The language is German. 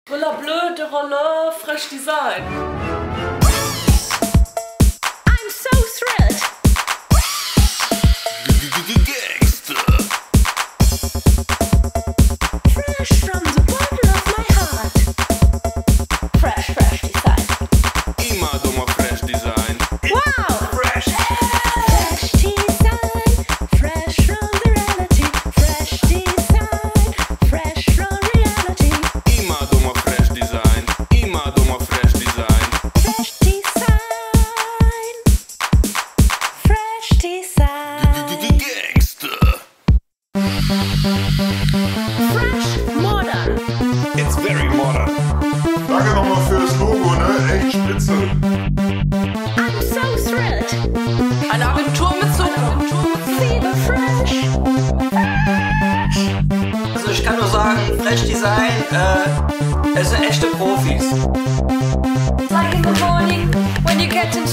Roller bleu de roller, fresh design. I'm so thrilled. Gangster. Fresh from the bottom of my heart. Fresh design. Imádom a fresh design. Wow! Fresh. Fresh design. Fresh from the reality. Fresh design. Fresh from reality. Imádom a fresh design. Imádom a fresh design. Fresh design. Fresh design. Gangster. Fresh modern. It's very modern. Danke nochmal für das Logo, ne? Echt spitze. I'm so thrilled. Eine Agentur mit Zukunft. Liebe Fresh. Also ich kann nur sagen, Fresh Design, es sind echte Profis. Like in the morning when you get into